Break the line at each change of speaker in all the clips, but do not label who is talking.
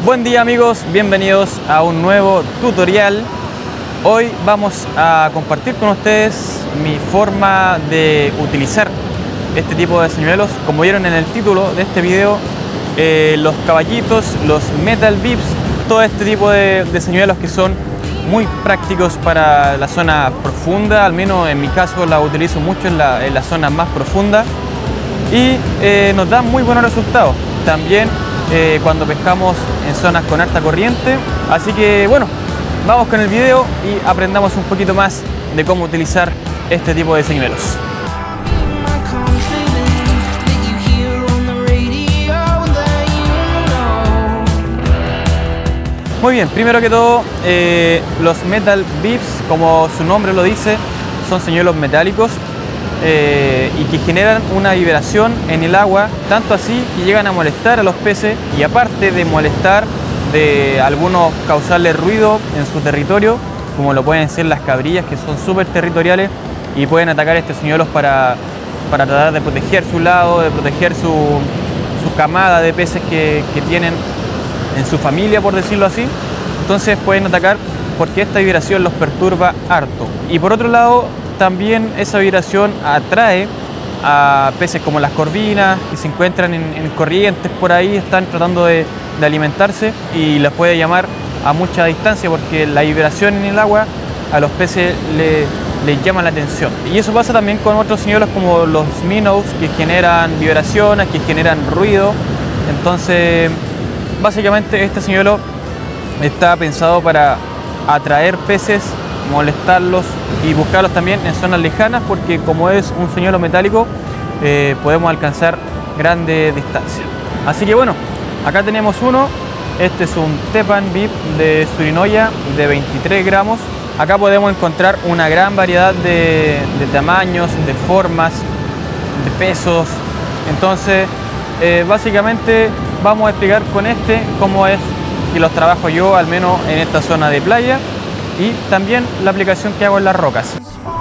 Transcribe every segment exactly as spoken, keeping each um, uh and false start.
Buen día amigos, bienvenidos a un nuevo tutorial. Hoy vamos a compartir con ustedes mi forma de utilizar este tipo de señuelos. Como vieron en el título de este video, eh, los caballitos, los metal bibs, todo este tipo de, de señuelos que son muy prácticos para la zona profunda. Al menos en mi caso la utilizo mucho en la, en la zona más profunda y eh, nos dan muy buenos resultados. También eh, cuando pescamos en zonas con alta corriente. Así que bueno, vamos con el video y aprendamos un poquito más de cómo utilizar este tipo de señuelos. Muy bien, primero que todo, eh, los metal bibs, como su nombre lo dice, son señuelos metálicos eh, y que generan una vibración en el agua, tanto así que llegan a molestar a los peces, y aparte de molestar, de algunos causarles ruido en su territorio, como lo pueden ser las cabrillas, que son súper territoriales y pueden atacar estos señuelos para, para tratar de proteger su lado, de proteger su, su camada de peces que, que tienen en su familia, por decirlo así. Entonces pueden atacar porque esta vibración los perturba harto. Y por otro lado, también esa vibración atrae a peces como las corvinas, que se encuentran en, en corrientes por ahí, están tratando de, de alimentarse, y les puede llamar a mucha distancia porque la vibración en el agua a los peces le, les llama la atención. Y eso pasa también con otros señuelos como los minnows, que generan vibraciones, que generan ruido. Entonces básicamente este señuelo está pensado para atraer peces, molestarlos y buscarlos también en zonas lejanas, porque como es un señuelo metálico eh, podemos alcanzar grandes distancias. Así que bueno, acá tenemos uno. Este es un Tepan Bib de Surinoya de veintitrés gramos. Acá podemos encontrar una gran variedad de, de tamaños, de formas, de pesos. Entonces eh, básicamente vamos a explicar con este cómo es que los trabajo yo, al menos en esta zona de playa, y también la aplicación que hago en las rocas.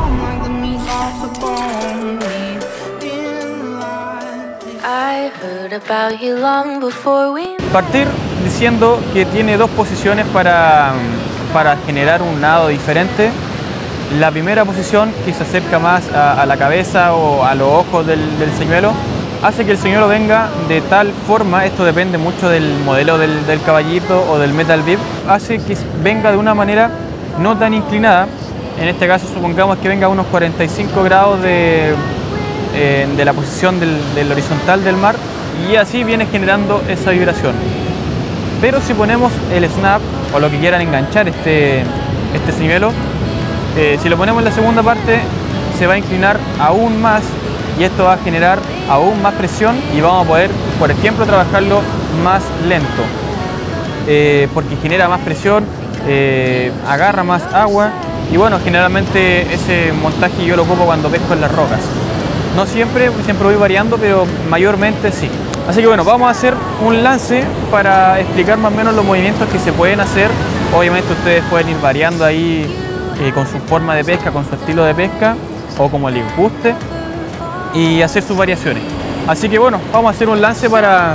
Partir diciendo que tiene dos posiciones para, para generar un nado diferente. La primera posición, que se acerca más a, a la cabeza o a los ojos del, del señuelo, hace que el señuelo venga de tal forma, esto depende mucho del modelo del, del caballito o del metal bib, hace que venga de una manera no tan inclinada. En este caso supongamos que venga a unos cuarenta y cinco grados de, eh, de la posición del, del horizontal del mar, y así viene generando esa vibración. Pero si ponemos el snap o lo que quieran enganchar este, este señuelo, eh, si lo ponemos en la segunda parte se va a inclinar aún más, y esto va a generar aún más presión y vamos a poder, por ejemplo, trabajarlo más lento, eh, porque genera más presión, eh, agarra más agua. Y bueno, generalmente ese montaje yo lo ocupo cuando pesco en las rocas. No siempre, siempre voy variando, pero mayormente sí. Así que bueno, vamos a hacer un lance para explicar más o menos los movimientos que se pueden hacer. Obviamente ustedes pueden ir variando ahí eh, con su forma de pesca, con su estilo de pesca o como les guste, y hacer sus variaciones. Así que bueno, vamos a hacer un lance para,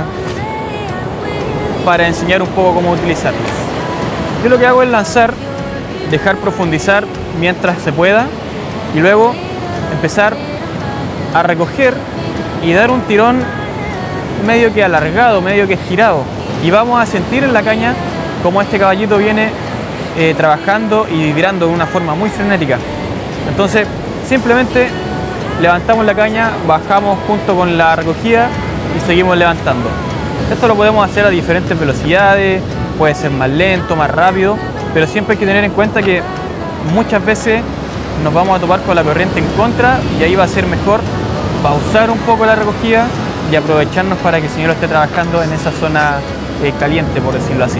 para enseñar un poco cómo utilizarlos. Yo lo que hago es lanzar, dejar profundizar mientras se pueda, y luego empezar a recoger y dar un tirón medio que alargado, medio que girado, y vamos a sentir en la caña como este caballito viene eh, trabajando y vibrando de una forma muy frenética. Entonces simplemente levantamos la caña, bajamos junto con la recogida y seguimos levantando. Esto lo podemos hacer a diferentes velocidades, puede ser más lento, más rápido, pero siempre hay que tener en cuenta que muchas veces nos vamos a topar con la corriente en contra, y ahí va a ser mejor pausar un poco la recogida y aprovecharnos para que el señuelo esté trabajando en esa zona eh, caliente, por decirlo así.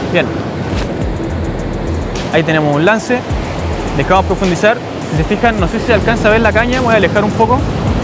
Bien, ahí tenemos un lance, dejamos profundizar. Si se fijan, no sé si se alcanza a ver la caña, voy a alejar un poco.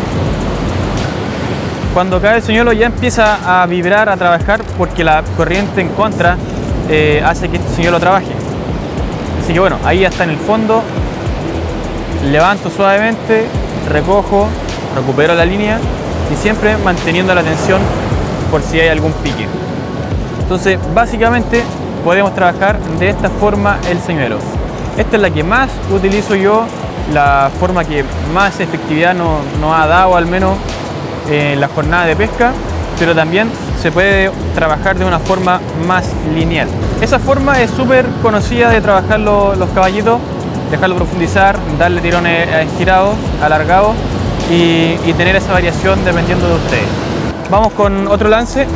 Cuando cae el señuelo ya empieza a vibrar, a trabajar, porque la corriente en contra eh, hace que este señuelo trabaje. Así que bueno, ahí ya está en el fondo. Levanto suavemente, recojo, recupero la línea y siempre manteniendo la tensión por si hay algún pique. Entonces básicamente podemos trabajar de esta forma el señuelo. Esta es la que más utilizo yo, la forma que más efectividad nos, nos ha dado, al menos en la jornada de pesca, pero también se puede trabajar de una forma más lineal. Esa forma es súper conocida de trabajar lo, los caballitos, dejarlo profundizar, darle tirones estirados, alargados y, y tener esa variación dependiendo de ustedes. Vamos con otro lance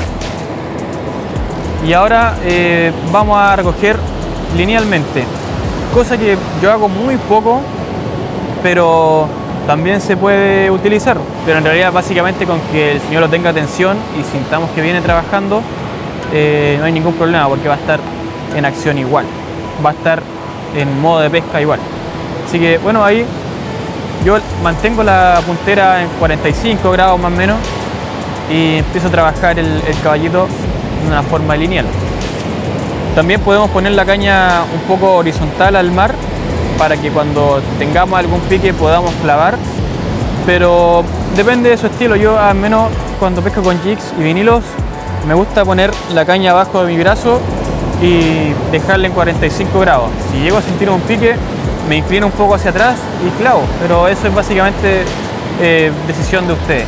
y ahora eh, vamos a recoger linealmente, cosa que yo hago muy poco, pero también se puede utilizar, pero en realidad básicamente con que el señuelo tenga tensión y sintamos que viene trabajando, eh, no hay ningún problema porque va a estar en acción igual, va a estar en modo de pesca igual. Así que bueno, ahí yo mantengo la puntera en cuarenta y cinco grados más o menos y empiezo a trabajar el, el caballito de una forma lineal. También podemos poner la caña un poco horizontal al mar para que cuando tengamos algún pique podamos clavar, pero depende de su estilo. Yo al menos cuando pesco con jigs y vinilos me gusta poner la caña abajo de mi brazo y dejarla en cuarenta y cinco grados. Si llego a sentir un pique me inclino un poco hacia atrás y clavo, pero eso es básicamente eh, decisión de ustedes.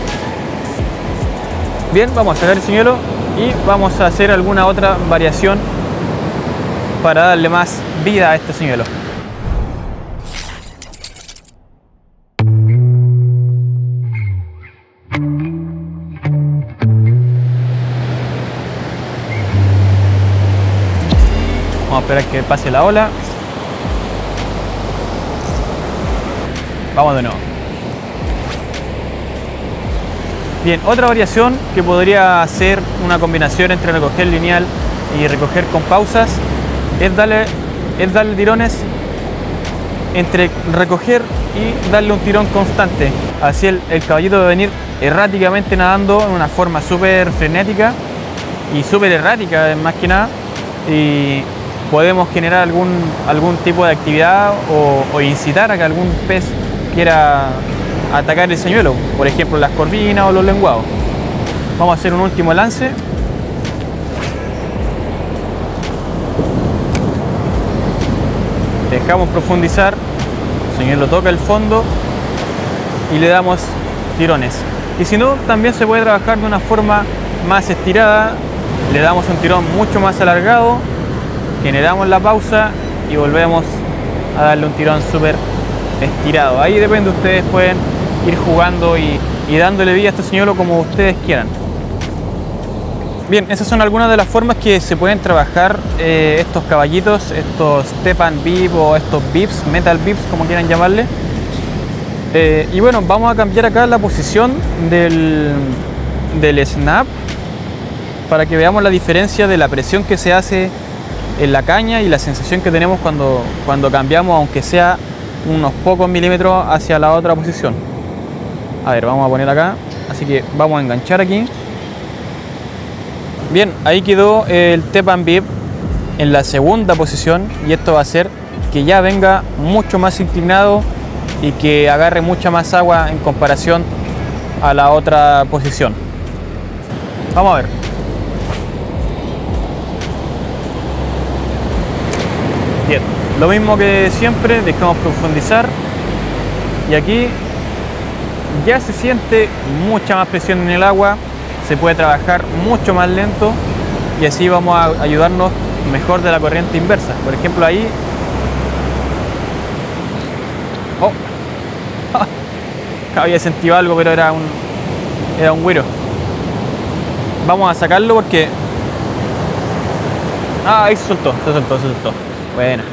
Bien, vamos a sacar el señuelo y vamos a hacer alguna otra variación para darle más vida a este señuelo. Vamos a esperar que pase la ola. Vamos de nuevo. Bien, otra variación que podría ser una combinación entre recoger lineal y recoger con pausas es darle, es darle tirones entre recoger y darle un tirón constante. Así el, el caballito va a venir erráticamente nadando en una forma súper frenética y súper errática más que nada, y podemos generar algún, algún tipo de actividad o, o incitar a que algún pez quiera atacar el señuelo, por ejemplo las corvinas o los lenguados. Vamos a hacer un último lance. Dejamos profundizar, el señuelo toca el fondo y le damos tirones. Y si no, también se puede trabajar de una forma más estirada, le damos un tirón mucho más alargado, generamos la pausa y volvemos a darle un tirón súper estirado. Ahí depende, ustedes pueden ir jugando y, y dándole vida a este señuelo como ustedes quieran. Bien, esas son algunas de las formas que se pueden trabajar eh, estos caballitos, estos Step and Bib o estos Bibs, Metal Bibs como quieran llamarle. Eh, y bueno, vamos a cambiar acá la posición del, del snap para que veamos la diferencia de la presión que se hace en la caña y la sensación que tenemos cuando, cuando cambiamos, aunque sea unos pocos milímetros hacia la otra posición. A ver, vamos a poner acá, así que vamos a enganchar aquí. Bien, ahí quedó el Step and Bib en la segunda posición y esto va a hacer que ya venga mucho más inclinado y que agarre mucha más agua en comparación a la otra posición. Vamos a ver. Bien, lo mismo que siempre, dejamos profundizar y aquí ya se siente mucha más presión en el agua, se puede trabajar mucho más lento y así vamos a ayudarnos mejor de la corriente inversa. Por ejemplo, ahí oh. había sentido algo, pero era un era un güiro. Vamos a sacarlo porque ah, ahí se soltó, se soltó, se soltó. Buena.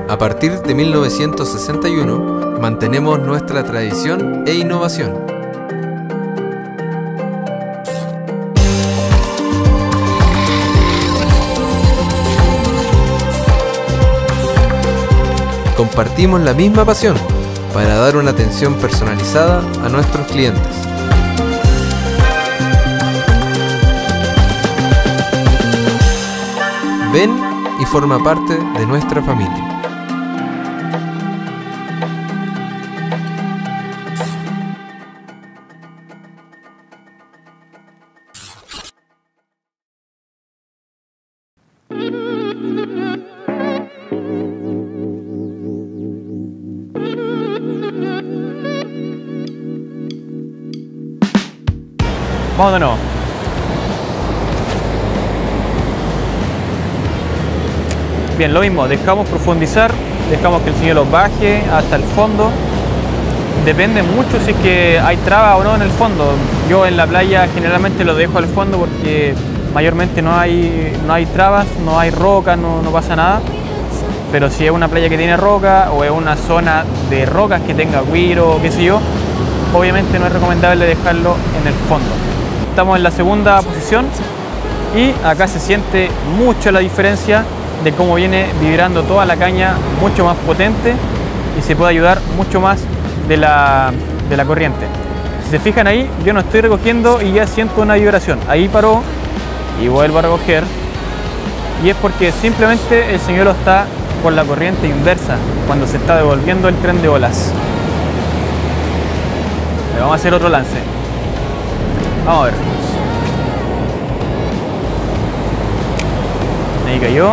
A partir de mil novecientos sesenta y uno, mantenemos nuestra tradición e innovación. Compartimos la misma pasión para dar una atención personalizada a nuestros clientes. Ven y forma parte de nuestra familia.
Vamos de nuevo. Bien, lo mismo, dejamos profundizar, dejamos que el señuelo baje hasta el fondo. Depende mucho si es que hay traba o no en el fondo. Yo en la playa generalmente lo dejo al fondo porque mayormente no hay, no hay trabas, no hay roca, no, no pasa nada. Pero si es una playa que tiene roca o es una zona de rocas que tenga güiro o qué sé yo, obviamente no es recomendable dejarlo en el fondo. Estamos en la segunda posición y acá se siente mucho la diferencia de cómo viene vibrando toda la caña, mucho más potente y se puede ayudar mucho más de la, de la corriente. Si se fijan ahí, yo no estoy recogiendo y ya siento una vibración. Ahí paró y vuelvo a recoger y es porque simplemente el señuelo está con la corriente inversa cuando se está devolviendo el tren de olas. Le vamos a hacer otro lance. Vamos a ver. Ahí cayó.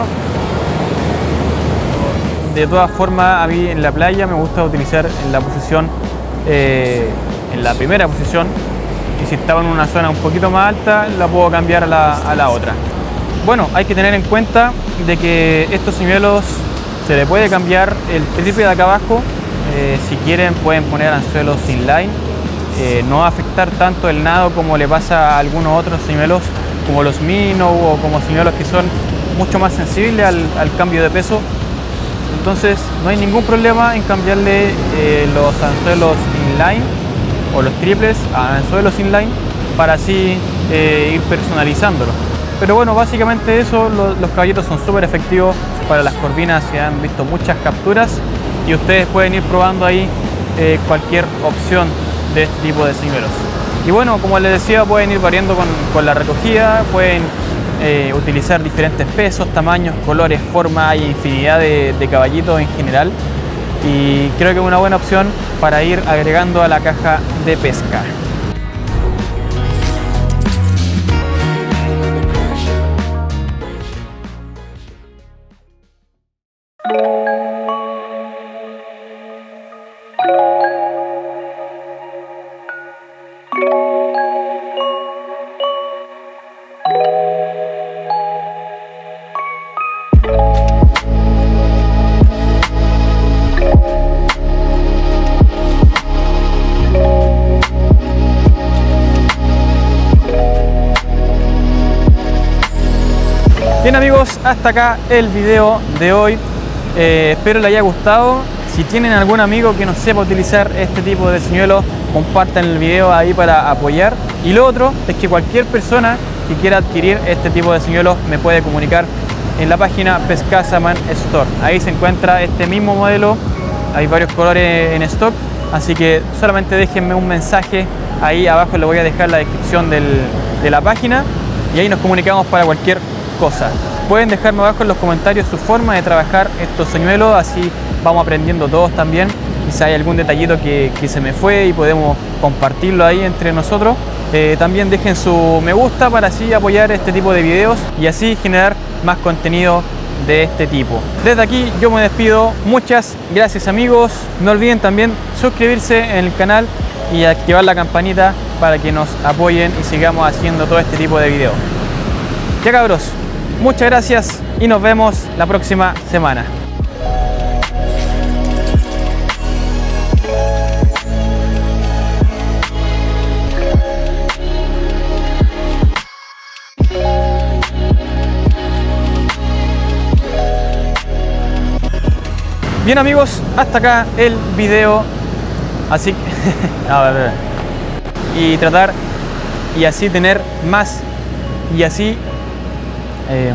De todas formas, a mí en la playa me gusta utilizar en la posición, eh, en la primera posición. Y si estaba en una zona un poquito más alta, la puedo cambiar a la, a la otra. Bueno, hay que tener en cuenta de que estos señuelos se le puede cambiar el triple de acá abajo. Eh, si quieren pueden poner anzuelos inline. Eh, no va a afectar tanto el nado como le pasa a algunos otros señuelos como los minnow o como señuelos que son mucho más sensibles al, al cambio de peso. Entonces no hay ningún problema en cambiarle eh, los anzuelos inline o los triples a anzuelos inline para así eh, ir personalizándolo. Pero bueno, básicamente eso, los, los caballitos son súper efectivos para las corvinas, se han visto muchas capturas y ustedes pueden ir probando ahí eh, cualquier opción de este tipo de señuelos. Y bueno, como les decía, pueden ir variando con, con la recogida, pueden eh, utilizar diferentes pesos, tamaños, colores, formas, hay infinidad de, de caballitos en general y creo que es una buena opción para ir agregando a la caja de pesca. Bien amigos, hasta acá el video de hoy, eh, espero les haya gustado. Si tienen algún amigo que no sepa utilizar este tipo de señuelos, compartan el video ahí para apoyar. Y lo otro es que cualquier persona que quiera adquirir este tipo de señuelos me puede comunicar en la página Pescasaman Store. Ahí se encuentra este mismo modelo, hay varios colores en stock, así que solamente déjenme un mensaje, ahí abajo les voy a dejar la descripción del, de la página y ahí nos comunicamos para cualquier cosa. Pueden dejarme abajo en los comentarios su forma de trabajar estos señuelos, así vamos aprendiendo todos también. Si hay algún detallito que, que se me fue y podemos compartirlo ahí entre nosotros. Eh, también dejen su me gusta para así apoyar este tipo de videos y así generar más contenido de este tipo. Desde aquí yo me despido, muchas gracias amigos, no olviden también suscribirse en el canal y activar la campanita para que nos apoyen y sigamos haciendo todo este tipo de videos. Ya cabros, muchas gracias y nos vemos la próxima semana. Bien amigos, hasta acá el video. Así que... a ver, a ver. Y tratar y así tener más y así... Eh,